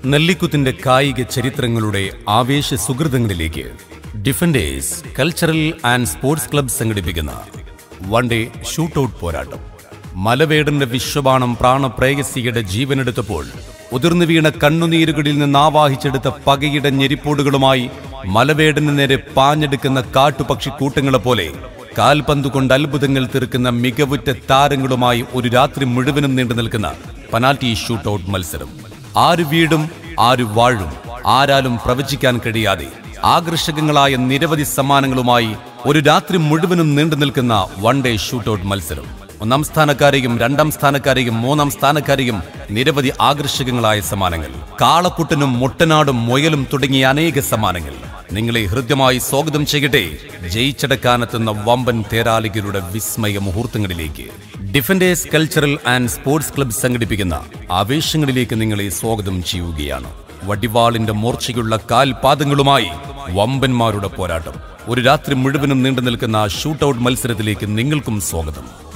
നെല്ലിക്കുത്തിന്റെ കായിക ചരിത്രങ്ങളുടെ ആവേശ സുഹൃതങ്ങളിലേക്ക് defenders cultural and sports club സംഘടിപ്പിക്കുന്ന വൺഡേ ഷൂട്ടൌട്ട് പോരാട്ടം. മലവേടന്റെ വിശ്വബാണം പ്രാണപ്രേയസിയുടെ ജീവനെടുത്തപ്പോൾ ഉതിർന്നു വീണ കണ്ണുനീരുകളിൽ നിന്ന് ആവാഹിച്ചെടുത്ത പകയുടെ ഞെരിപ്പോടുകളുമായി മലവേടന് നേരെ പാഞ്ഞെടുക്കുന്ന കാട്ടുപക്ഷിക്കൂട്ടങ്ങളെപ്പോലെ കാൽപന്തുകൊണ്ട് അത്ഭുതങ്ങൾ തീർക്കുന്ന മികവുറ്റ താരങ്ങളുമായി ഒരു രാത്രി മുഴുവനും നീണ്ടു നിൽക്കുന്ന പെനാൽറ്റി ഷൂട്ടൌട്ട് മത്സരം. ആര് വീടും ആര് വാഴും ആരാലും പ്രവചിക്കാൻ കഴിയാതെ ആകർഷകങ്ങളായ നിരവധി സമ്മാനങ്ങളുമായി ഒരു രാത്രി മുഴുവനും നീണ്ടു നിൽക്കുന്ന വൺഡേ ഷൂട്ടൌട്ട് മത്സരം. ഒന്നാം സ്ഥാനക്കാരെയും രണ്ടാം സ്ഥാനക്കാരെയും മൂന്നാം സ്ഥാനക്കാരെയും നിരവധി ആകർഷകങ്ങളായ സമ്മാനങ്ങൾ, കാളക്കുട്ടനും മുട്ടനാടും മുയലും തുടങ്ങിയ അനേക സമ്മാനങ്ങൾ നിങ്ങളെ ഹൃദ്യമായി സ്വാഗതം ചെയ്യട്ടെ ജയിച്ചടക്കാനെത്തുന്ന വമ്പൻ തേരാളികളുടെ വിസ്മയ മുഹൂർത്തങ്ങളിലേക്ക്. Defenders cultural and sports club സംഘടിപ്പിക്കുന്ന ആവേശങ്ങളിലേക്ക് നിങ്ങളെ സ്വാഗതം ചെയ്യുകയാണ്. വടിവാളിന്റെ മൂർച്ചയുള്ള കാൽപാദങ്ങളുമായി വമ്പന്മാരുടെ പോരാട്ടം. ഒരു രാത്രി മുഴുവനും നീണ്ടു നിൽക്കുന്ന ഷൂട്ടൌട്ട് മത്സരത്തിലേക്ക് നിങ്ങൾക്കും സ്വാഗതം.